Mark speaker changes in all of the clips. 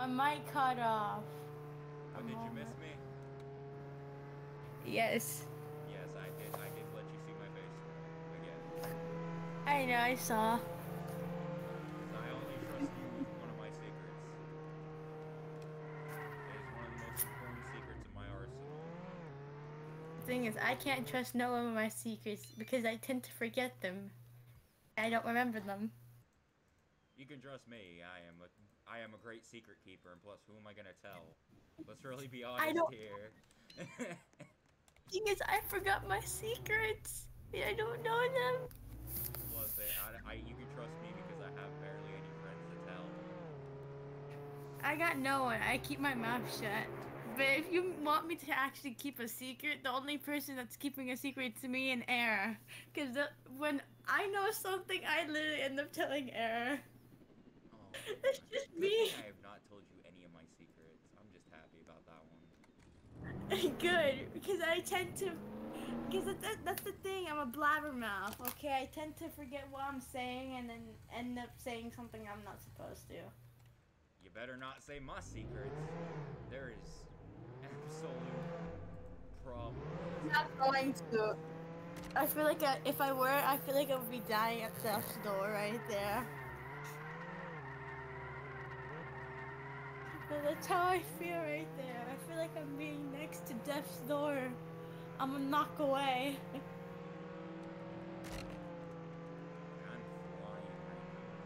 Speaker 1: my mic cut off.
Speaker 2: What, did you miss me?
Speaker 1: Yes.
Speaker 2: Yes, I did. I did let you see my face again.
Speaker 1: I know, I saw.
Speaker 2: Because I only trust you with one of my secrets. It is one of the most important secrets in my arsenal.
Speaker 1: The thing is, I can't trust no one with my secrets because I tend to forget them. I don't remember them.
Speaker 2: You can trust me. I am a great secret keeper, and plus, who am I gonna tell? Let's really be
Speaker 1: I
Speaker 2: honest
Speaker 1: don't.
Speaker 2: here.
Speaker 1: Thing is, I forgot my secrets. I don't know them.
Speaker 2: Plus, you can trust me because I have barely any friends to tell.
Speaker 1: I got no one. I keep my mouth shut. But if you want me to actually keep a secret, the only person that's keeping a secret is me and Era. Because when I know something, I literally end up telling Era.
Speaker 2: Oh
Speaker 1: It's
Speaker 2: man.
Speaker 1: just
Speaker 2: Good thing
Speaker 1: me.
Speaker 2: I have not told you any of my secrets. I'm just happy about that one.
Speaker 1: Good, because I tend to. Because that's the thing, I'm a blabbermouth, okay? I tend to forget what I'm saying and then end up saying something I'm not supposed to.
Speaker 2: You better not say my secrets. There is absolute
Speaker 1: I'm
Speaker 2: problems
Speaker 1: not
Speaker 2: with
Speaker 1: going
Speaker 2: that.
Speaker 1: to. I feel like if I were, I feel like I would be dying at death's door right there. But that's how I feel right there. I feel like I'm being next to death's door. I'm a knock away.
Speaker 2: Like, I'm flying right now.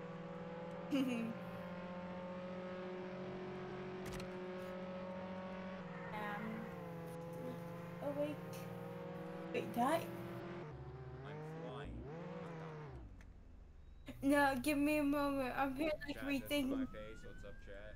Speaker 1: Still awake. Wait, die?
Speaker 2: I'm flying, not dying.
Speaker 1: No, give me a moment. I'm here like
Speaker 2: Chat, this is my
Speaker 1: rethinking.
Speaker 2: face. What's up, chat?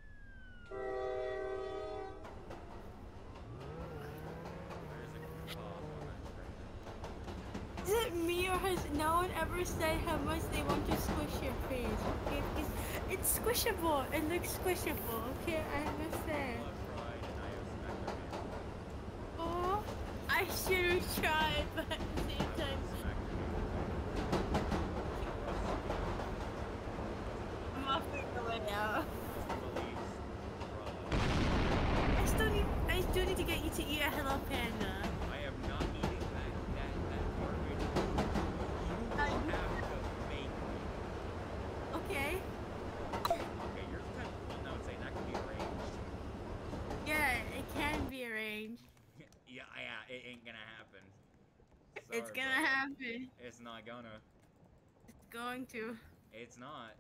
Speaker 2: There is a pause on that screen.
Speaker 1: Is it me or has no one ever said how much they want to squish your face? Okay, because it's squishable. It looks squishable. Okay, I
Speaker 2: People
Speaker 1: understand.
Speaker 2: have tried, and I have smacked their hands away.
Speaker 1: Oh, I should have tried, but at the same
Speaker 2: I would have
Speaker 1: time,
Speaker 2: smacked your hands away. Trust me.
Speaker 1: I'm offering the way out.
Speaker 2: Trust the police, bruh.
Speaker 1: I still need to get you to eat a Hello Panda.
Speaker 2: I am not eating that garbage food. You will
Speaker 1: Uh,
Speaker 2: have to make me.
Speaker 1: okay.
Speaker 2: Okay, you're the type of people now would say that can be arranged.
Speaker 1: Yeah, it can be arranged.
Speaker 2: Yeah, it ain't gonna happen.
Speaker 1: It's
Speaker 2: Sorry,
Speaker 1: gonna
Speaker 2: brother.
Speaker 1: happen.
Speaker 2: It's not gonna.
Speaker 1: It's going to.
Speaker 2: It's not.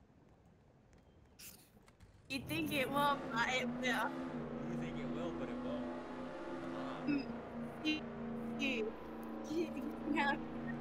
Speaker 1: You think it will, but it will.
Speaker 2: You think it will, but it won't. Haha.
Speaker 1: You, you, you,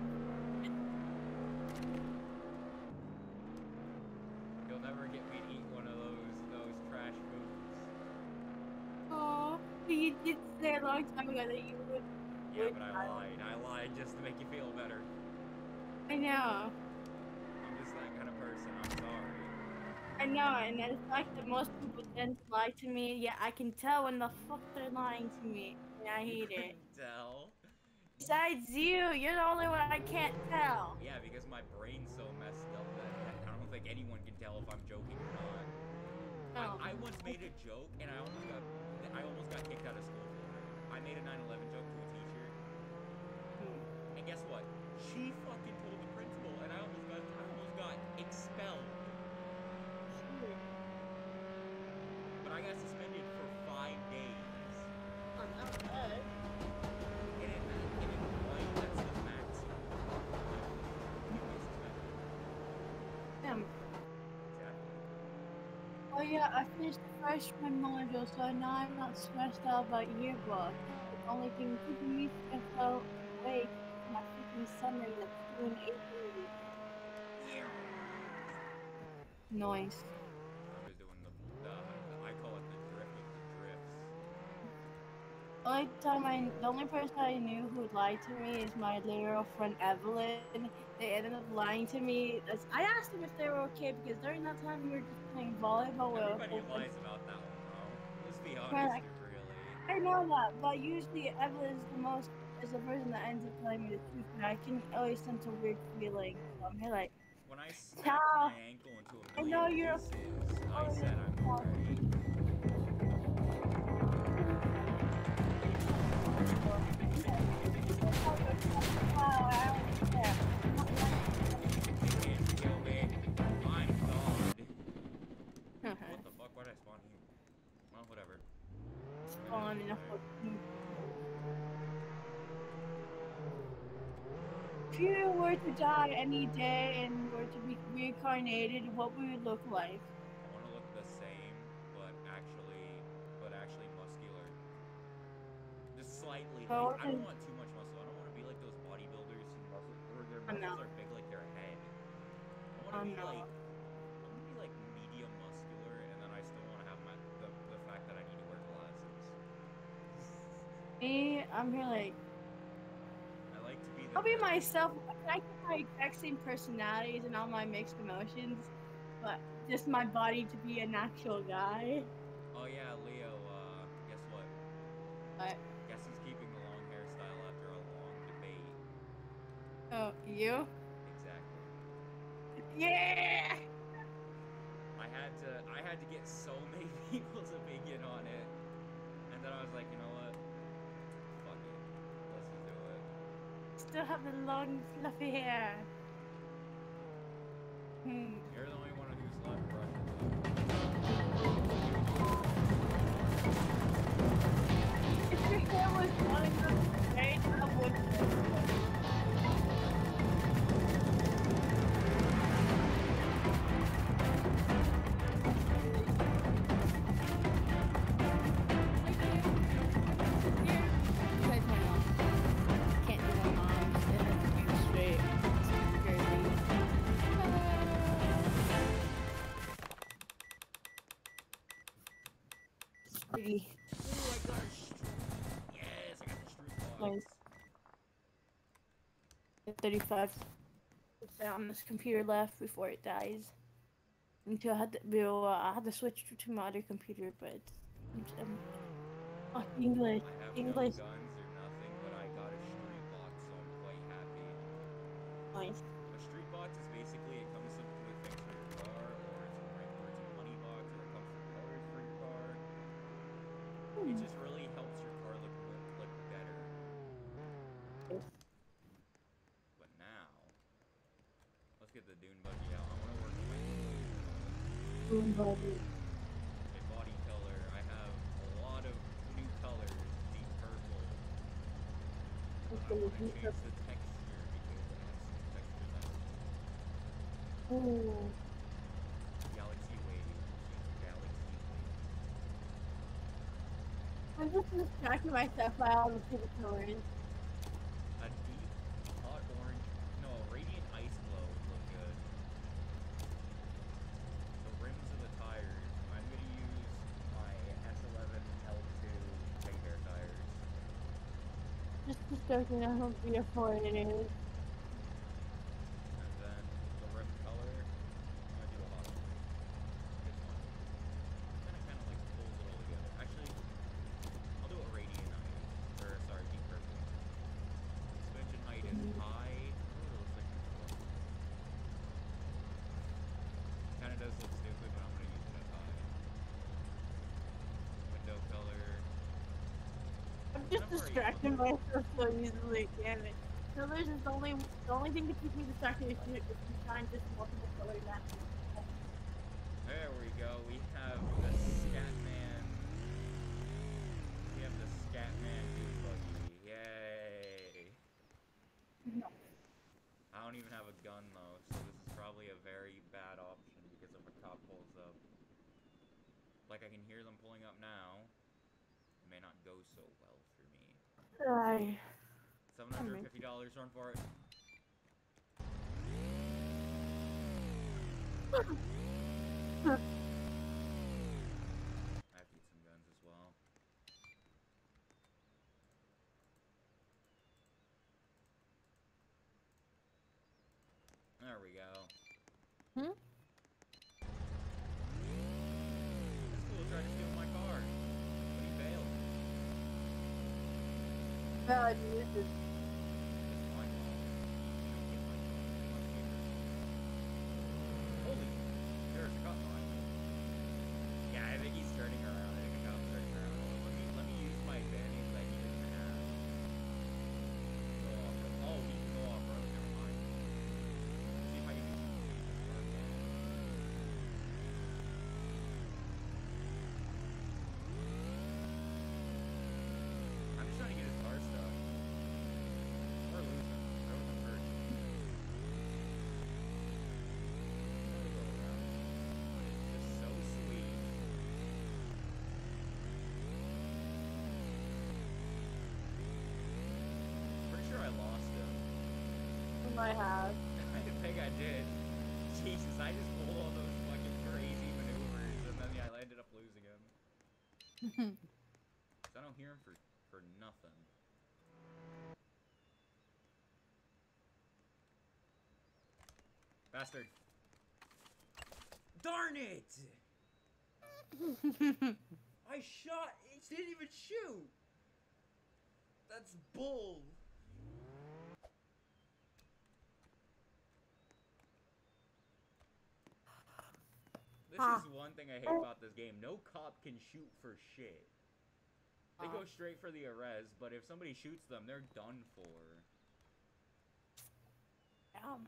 Speaker 2: You'll never get me to eat one of those trash foods.
Speaker 1: oh, you did say a long time ago that you
Speaker 2: Yeah,
Speaker 1: would.
Speaker 2: but I lied. I lied just to make you feel better.
Speaker 1: I know,
Speaker 2: I'm just that kind of person. I'm sorry.
Speaker 1: I know, and the fact that most people tend to lie to me, yeah, I can tell when the fuck they're lying to me, and I
Speaker 2: You
Speaker 1: hate it.
Speaker 2: couldn't tell.
Speaker 1: Besides you, you're the only one I can't tell.
Speaker 2: Yeah, because my brain's so messed up that I don't think anyone can tell if I'm joking or not. I
Speaker 1: Um,
Speaker 2: once made a joke and I almost got kicked out of school for it. I made a 9/11 joke to a teacher, and guess what? She fucking told the principal, and I almost got expelled. But I got suspended for 5 days.
Speaker 1: oh, not bad.
Speaker 2: And in Hawaii, that's the maximum you can get suspended.
Speaker 1: Damn.
Speaker 2: Exactly.
Speaker 1: Oh yeah, I finished the freshman module, so now I'm not stressed out about yearbook. The only thing keeping me stressed out awake is my freaking summary that's due in 8 days. Noise.
Speaker 2: I'm just doing I call it the drift with the drifts.
Speaker 1: The only person I knew who lied to me is my literal friend Evelyn. They ended up lying to me. I asked them if they were okay because during that time we were just playing volleyball with a
Speaker 2: Everybody
Speaker 1: whole bunch
Speaker 2: lies about that one, though. Let's be
Speaker 1: of friends.
Speaker 2: honest here, really.
Speaker 1: I know that, but usually Evelyn is the person that ends up telling me the truth, and I can always sense a weird feeling. So I'm here like,
Speaker 2: When I snapped my
Speaker 1: Ciao.
Speaker 2: ankle into a
Speaker 1: I know
Speaker 2: million
Speaker 1: you're
Speaker 2: pieces, I
Speaker 1: always
Speaker 2: said I'm alright.
Speaker 1: Yeah.
Speaker 2: You can't kill me. I'm God. What the fuck? Why'd I spawn here? Well, whatever.
Speaker 1: Spawn in a fucking. If you were to die any day and were to be reincarnated, what would you look like?
Speaker 2: I want to look the same, but actually muscular. Just slightly. Like
Speaker 1: Oh,
Speaker 2: I don't want too much muscle. I don't want to be like those bodybuilders who muscle or their
Speaker 1: oh no.
Speaker 2: muscles are big like their head. I want to
Speaker 1: Oh
Speaker 2: be
Speaker 1: no.
Speaker 2: like I want to be like medium muscular, and then I still want to have the fact that I need to wear glasses.
Speaker 1: Me, I'm here like.
Speaker 2: I like to be the
Speaker 1: I'll be
Speaker 2: very
Speaker 1: myself. I get my exact same personalities and all my mixed emotions, but just my body to be an actual guy.
Speaker 2: Oh yeah, Leo. Guess what?
Speaker 1: But
Speaker 2: Guess who's keeping the long hairstyle after a long debate?
Speaker 1: oh, you?
Speaker 2: Exactly.
Speaker 1: Yeah.
Speaker 2: I had to get so many people's opinion on it, and then I was like, you know what? Fuck it. Let's just do it.
Speaker 1: Still have the long fluffy hair. Hmm.
Speaker 2: You're the only one who's left brushes it.
Speaker 1: If your hair was long enough straight, I would. Pretty
Speaker 2: Ooh, I got a yes, I got the street
Speaker 1: nice.
Speaker 2: box.
Speaker 1: 35 on this computer left before it dies. Until I had to switch to my other computer, but oh, English,
Speaker 2: I have no
Speaker 1: English,
Speaker 2: guns or nothing, but I got a street box, so I'm quite happy.
Speaker 1: nice.
Speaker 2: A street box is basically it comes with things for your car, or it's a money box, or it comes with colors for your car. It just really helps your car look better. But now, let's get the dune buggy out. I want to work on my dune buggy. Okay, body color. I have a lot of new colors. Deep purple. And then I want to change the texture because I have some textures I like.
Speaker 1: Ooh.
Speaker 2: Galaxy Wave. Change Galaxy Wave.
Speaker 1: I'm just distracting myself by all the pretty colors.
Speaker 2: A deep hot orange. No, a radiant ice glow would look good. The rims of the tires. I'm gonna use my S11 L2 Teddy Bear tires.
Speaker 1: Just distracting how beautiful it is.
Speaker 2: And then the rim color, I'm gonna do a hot orange. This one. Then it kind of like pulls it all together. Actually, I'll do a radiant ice. Or, sorry, deep purple. Suspension height is high. Oh, it looks like it's low. Kind of does look stupid, but I'm gonna use it as high. Window color.
Speaker 1: I'm just distracting myself so easily, damn it. Colors is the only thing that keeps me distracted if you find just multiple colors at me.
Speaker 2: There we go. We have the Scatman. We have the Scatman dune buggy. Yay! I don't even have a gun though, so this is probably a very bad option because if a cop pulls up, like I can hear them pulling up now, it may not go so well for me. $750, run for it. I have to get some guns as well. There we go.
Speaker 1: Hmm?
Speaker 2: This fool tried to steal my car, but he failed.
Speaker 1: God, this is
Speaker 2: It's my fault. You don't get my car. You must be Holy! There's a cop behind me. Yeah, I think he's turning around. I think a cop's turning around. Let me use my advantage that he doesn't have. Go off him.
Speaker 1: I have.
Speaker 2: I think I did. Jesus, I just pulled all those fucking crazy maneuvers, and then yeah, I ended up losing him. 'Cause I don't hear him for nothing. Bastard. Darn it! I shot. It didn't even shoot. That's bull. This is one thing I hate about this game. No cop can shoot for shit. They go straight for the arrest, but if somebody shoots them, they're done for.
Speaker 1: Damn.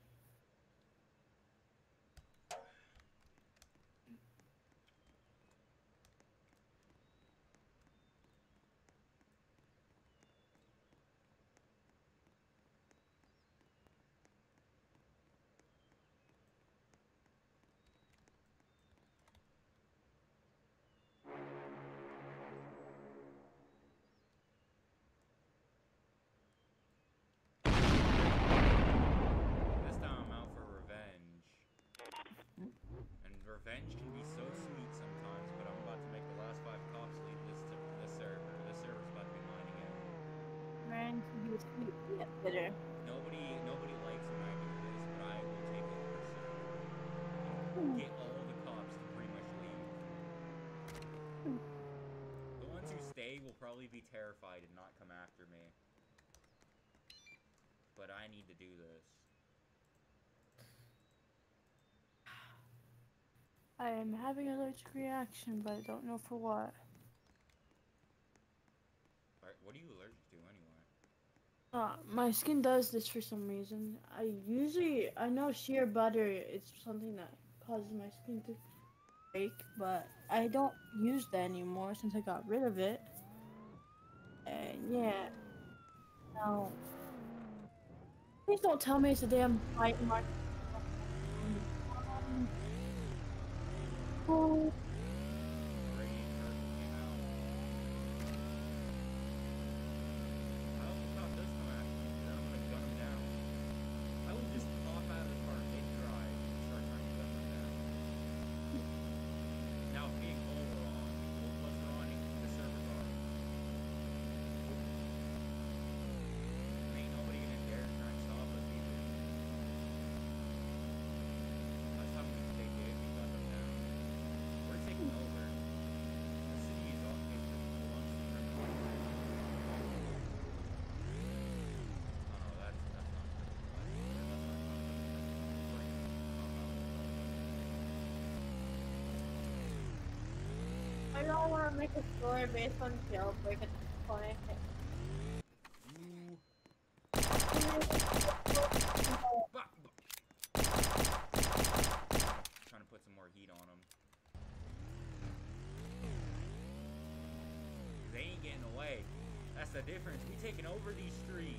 Speaker 2: This time I'm out for revenge. And revenge can be so sweet sometimes, but I'm about to make the last 5 cops leave this server. This server's about to be mine again.
Speaker 1: Man, you sweet yet bitter.
Speaker 2: Nobody likes when I do this, but I will take over the server. Get all the cops to pretty much leave. The ones who stay will probably be terrified and not come after me. But I need to do this.
Speaker 1: I am having an allergic reaction, but I don't know for what.
Speaker 2: Alright, what are you allergic to anyway?
Speaker 1: My skin does this for some reason. I know sheer butter is something that causes my skin to break, but I don't use that anymore since I got rid of it. And yeah, no. Please don't tell me it's a damn bite mark. Oh. I don't want to make a story based on jailbreak at this point.
Speaker 2: Trying to put some more heat on them. They ain't getting away. That's the difference. We taking over these streets.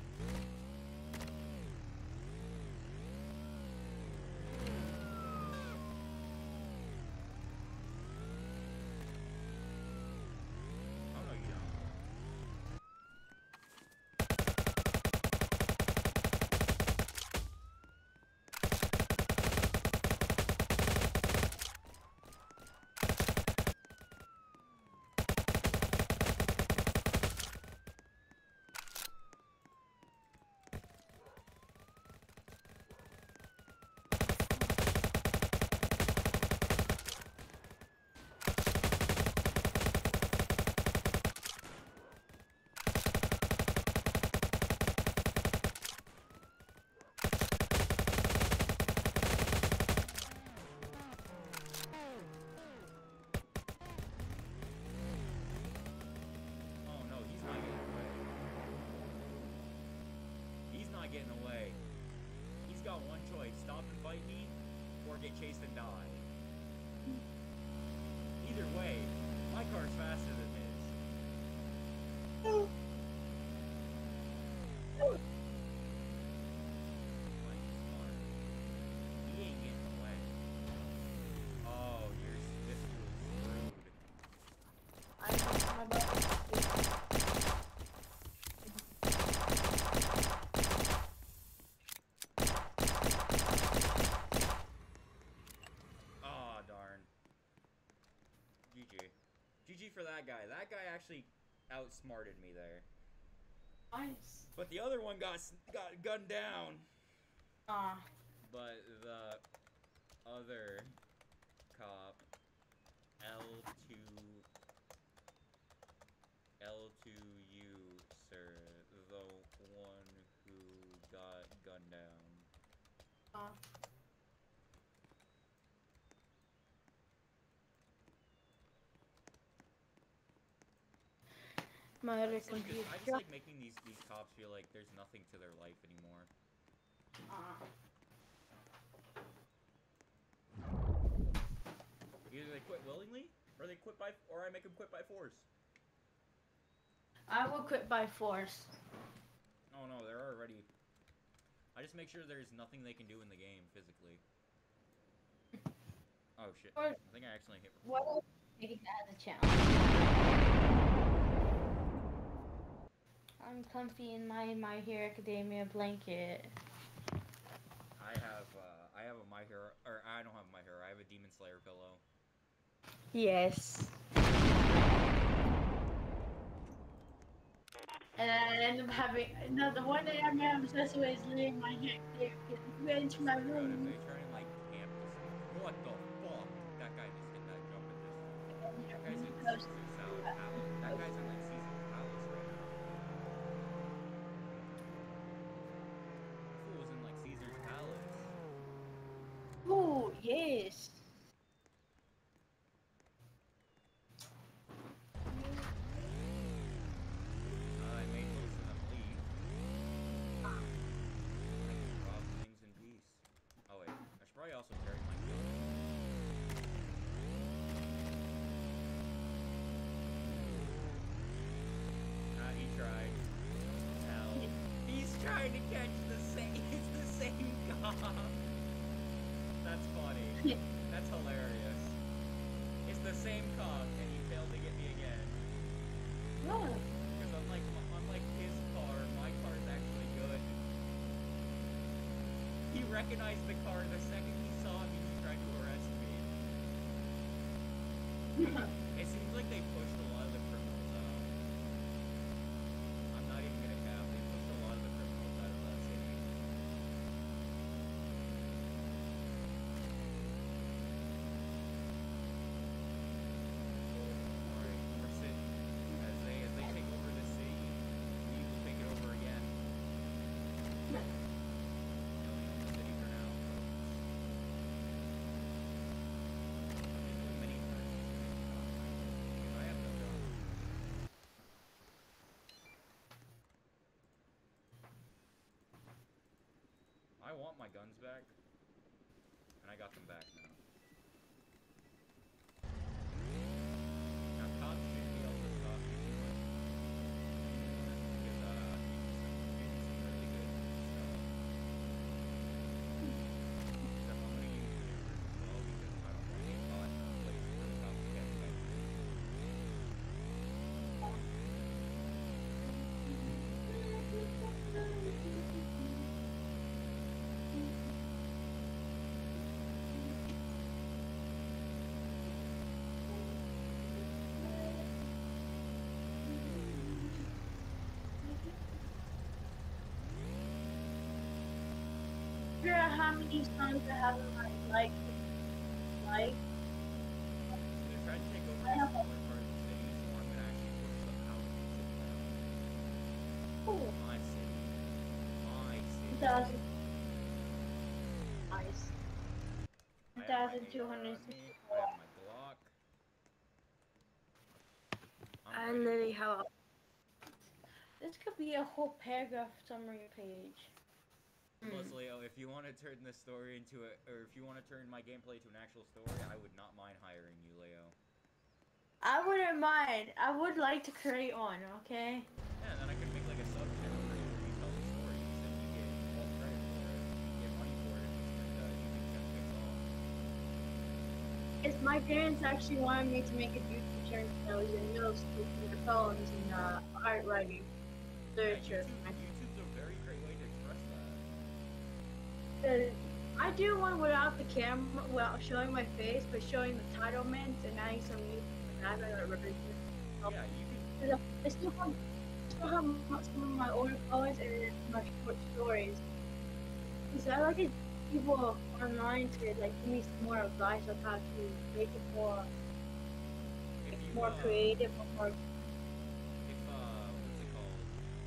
Speaker 2: Getting away. He's got one choice: stop and fight me, or get chased and die. Either way, my car's faster than his. He ain't getting away. Oh, this is screwed. that guy. That guy actually outsmarted me there.
Speaker 1: Nice.
Speaker 2: But the other one got gunned down.
Speaker 1: Ah.
Speaker 2: But the other cop, L2, L2U, sir, the one who got gunned down.
Speaker 1: Ah. My other computer.
Speaker 2: I just like making these cops feel like there's nothing to their life anymore. Either they quit willingly, or they quit by, or I make them quit by force.
Speaker 1: I will quit by force.
Speaker 2: Oh no, they're already. I just make sure there's nothing they can do in the game physically. Oh shit! I think I accidentally hit.
Speaker 1: What else taking that as a challenge? I'm comfy in my My Hero Academia blanket.
Speaker 2: I have a My Hero, or I don't have a My Hero. I have a Demon Slayer pillow.
Speaker 1: Yes. And I end up having the one day I'm obsessed with is leaving my hand there. Get into my room.
Speaker 2: If they try and like camp this, what the fuck? That guy just hit that jump and just. That guy's in Caesar Palace. That guy's in like Caesar Palace right now. Fool was in like Caesar's Palace.
Speaker 1: Oh yes.
Speaker 2: I made most of them leave. I can rob things in peace. Oh wait, I should probably also carry my gun. He tried. Hell. He's trying to catch the same. It's the same cop. That's funny. That's hilarious. It's the same cop, and he failed to get me again.
Speaker 1: What?
Speaker 2: Because unlike his car, my car is actually good. He recognized the car the second he saw me. He tried to arrest me. It seems like they pushed a lot of the criminals out. I'm not even gonna cap. They pushed a lot of the criminals out of that city. Alright, we're sitting. As they take over the city, we will take it over again. We only own the city for now, folks. I'm just doing mini turns because I have no gun. I want my guns back, and I got them back now. Now cops should be able to stop you too much. Because he's some really good stuff. Except I'm gonna use maneuvers as well because I don't want to get caught in a place where the cops can't catch me.
Speaker 1: Figure out how many songs I have in my like.
Speaker 2: They're trying to take over the smaller part of the city, so I'm gonna actually push them out of the city now.
Speaker 1: Oh,
Speaker 2: My city. My city.
Speaker 1: 1,000. Nice.
Speaker 2: I have my AR on
Speaker 1: 1,260.
Speaker 2: me, I have my Glock.
Speaker 1: I
Speaker 2: I'm ready.
Speaker 1: literally have. This could be a whole paragraph summary page.
Speaker 2: Plus, Leo, if you want to turn this story into a, or if you want to turn my gameplay to an actual story, I would not mind hiring you, Leo.
Speaker 1: I wouldn't mind. I would like to create one, okay?
Speaker 2: Yeah, and then I could make like a sub-channel where you tell the stories and you get all credit for it, you get money for it, and you can check things off.
Speaker 1: It's my parents actually wanted me to make a YouTube channel when I was in middle school for the poems and art writing, literature.
Speaker 2: YouTube's a very great way to express that.
Speaker 1: I do one without the camera, well, showing my face, but showing the title mints and adding some music. I don't know.
Speaker 2: Yeah, you can.
Speaker 1: I still have some of my older poems and my short stories. Because I like to people online to like give me some more advice on how to make it
Speaker 2: If you
Speaker 1: more creative or more.
Speaker 2: if what's it called?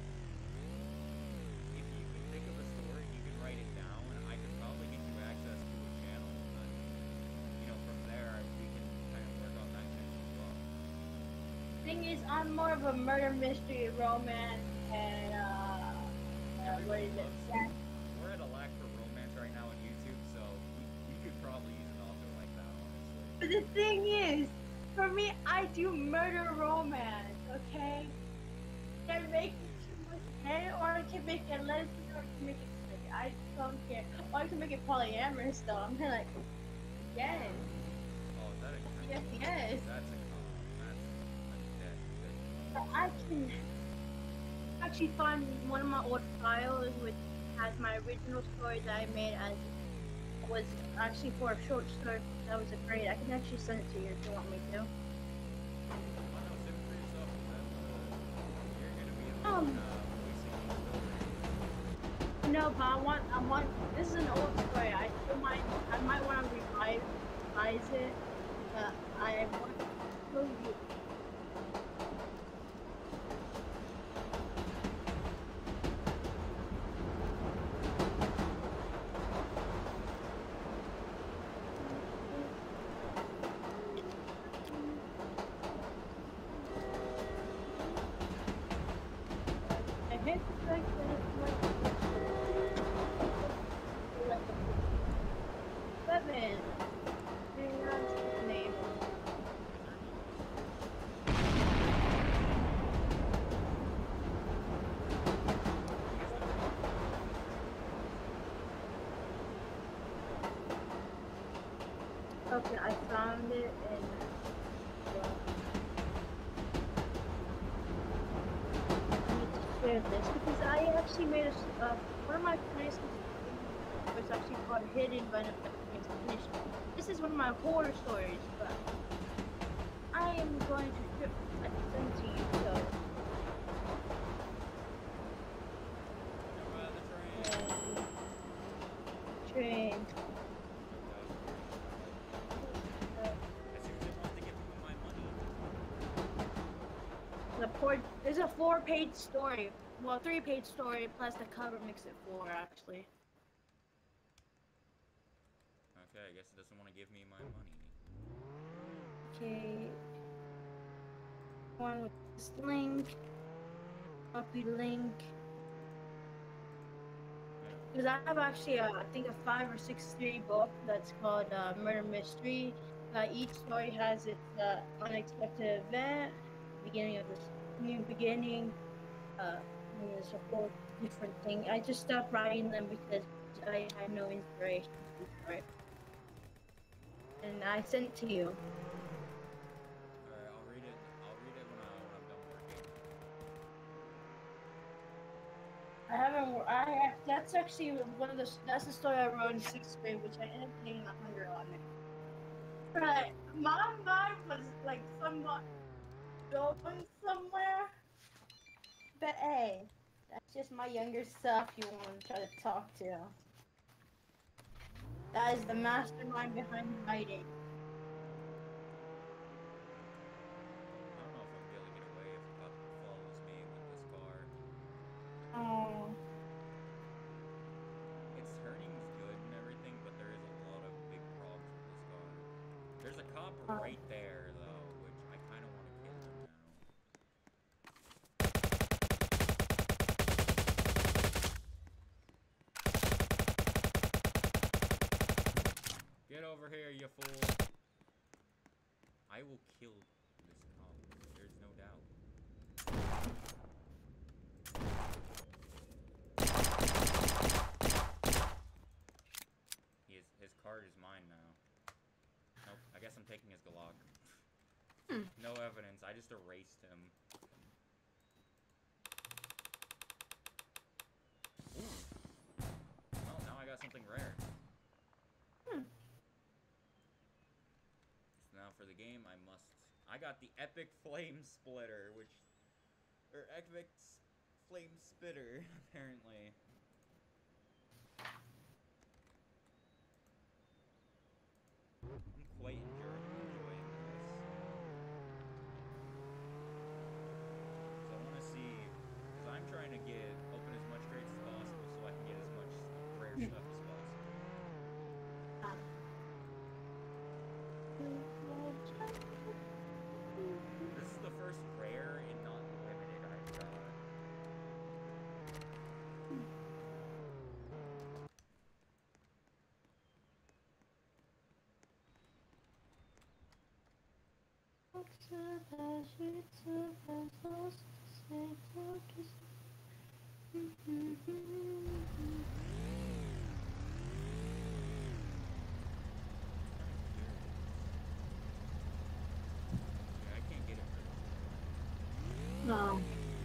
Speaker 2: If you can think of a story and you can write it down, I could probably get you access to a channel, and from there we can kind of work on that channel as well.
Speaker 1: Thing is, I'm more of a murder mystery romance and what is it?
Speaker 2: We're at a lack for romance right now on YouTube, so we could probably use an author like that, honestly.
Speaker 1: But the thing is, for me, I do murder romance, okay? Can make it too much hair, or I can make it lesbian, or I can make it straight. I don't care. Or I can make it polyamorous, though. I'm kind of like, yes.
Speaker 2: Oh, is that a
Speaker 1: Yes, yes.
Speaker 2: That's a dead.
Speaker 1: But I can actually find one of my old files, which has my original story that I made as was actually for a short story that was a grade. I can actually send it to you if you want me to. No, but I want. This is an old story. I might want to revise it, but I want to show you. I hate the fact that it's like seven. That's his name. Okay, I found it and I need to share this because I actually made one of my places was actually called Hidden by the Finished. This is one of my horror stories, but I am going to send to you, so. Train. There's a 4-page story. Well, 3-page story plus the cover makes it 4 actually.
Speaker 2: Okay, I guess it doesn't want to give me my money.
Speaker 1: Okay. One with this link. Copy link. Because I have actually, I think a 5 or 6 story book that's called Murder Mystery. Each story has its unexpected event, beginning of this new beginning. And there's a whole different thing. I just stopped writing them because I had no inspiration for it. And I sent it to you.
Speaker 2: Alright, I'll read it. I'll read it when I'm done working.
Speaker 1: I haven't. That's actually that's the story I wrote in 6th grade, which I ended up getting 100 on it. Right, my mind was like somewhat going somewhere, but hey, that's just my younger self you want to try to talk to. That is the mastermind behind writing.
Speaker 2: I don't know if I'm gonna be able to get away if a cop follows me with this car.
Speaker 1: Oh.
Speaker 2: Its turning's good and everything, but there is a lot of big problems with this car. There's a cop right there, though, which I kind of want to kill him now. Get over here, you fool. I will kill this cop. There's no doubt. His card is mine now. Nope, I guess I'm taking his Glock. No evidence, I just erased him. Ooh. Well, now I got something rare. So now for the game, I I got the Epic Flame Splitter, or Epic Flame Spitter, apparently. I'm quite enjoying this. So I want to see, because I'm trying to open as much crates as possible so I can get as much rare stuff as possible. This is the first rare and not limited I've got. Yeah, I can't get it for this.
Speaker 3: No.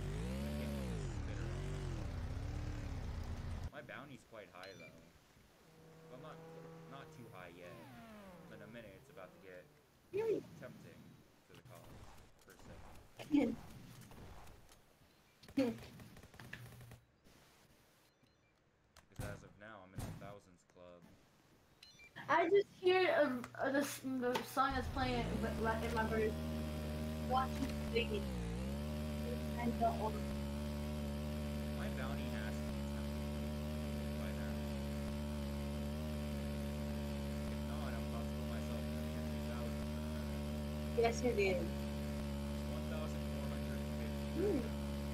Speaker 2: My bounty's quite high though. Well, not too high yet. In a minute, it's about to get tempting to the cause, per se. Because as of now, I'm in the thousands club.
Speaker 3: I just hear the song that's playing in my bird. Watching the and the old.
Speaker 2: My bounty has to be tempting by now. If not, I'm about to put myself in the near 2,000.
Speaker 3: Yes, it is.
Speaker 2: It's 1,450.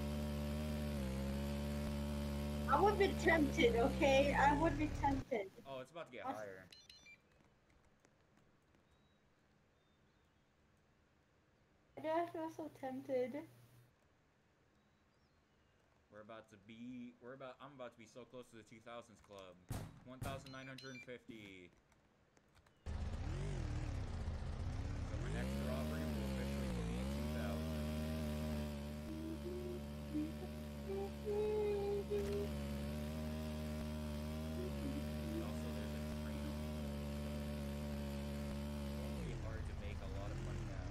Speaker 3: I would be tempted, okay? I would be tempted.
Speaker 2: Oh, it's about to get higher.
Speaker 3: I feel so tempted.
Speaker 2: I'm about to be so close to the 2000s club. 1,950. So my next robbery will officially put me at 2,000. Also, there's a train on the road, so it won't be hard to make a lot of money now.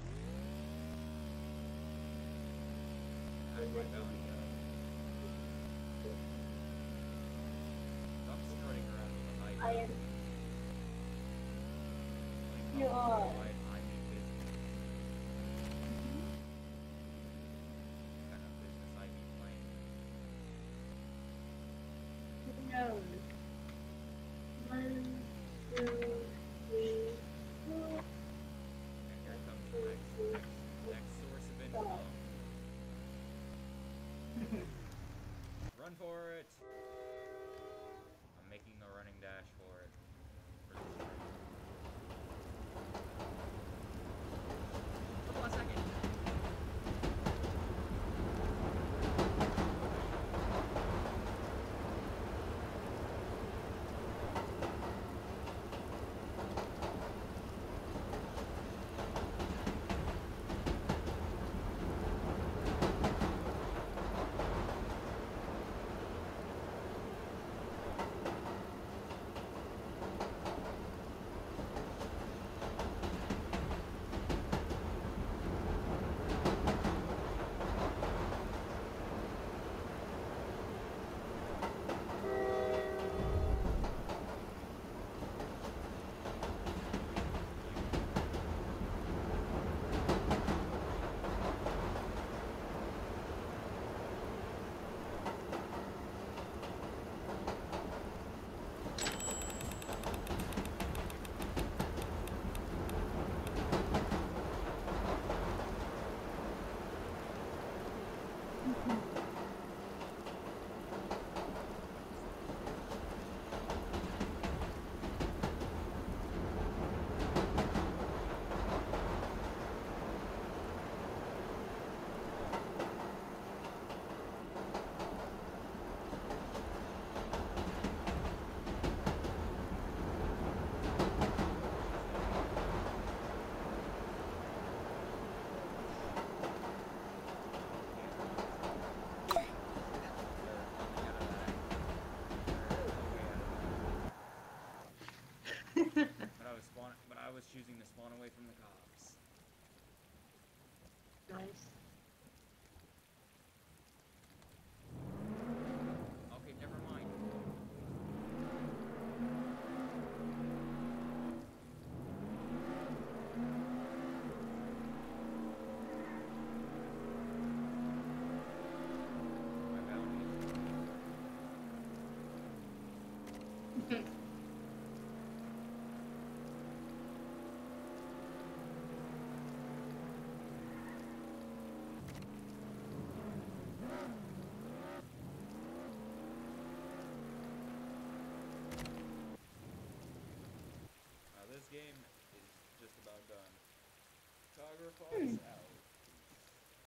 Speaker 2: And my bounty up. Stop strutting around with a high
Speaker 3: I am.
Speaker 2: You are. I mean business. What kind of business I be playing?
Speaker 3: No. 1, 2, 3, 4.
Speaker 2: And here comes the next source of income. Run for it! I'm making the running dash for it. For this train. Hold on a second. But I was choosing to spawn away from the cops.
Speaker 3: Nice.
Speaker 2: Okay, never mind. My bounties. This game is just about done. Tiger Fox out.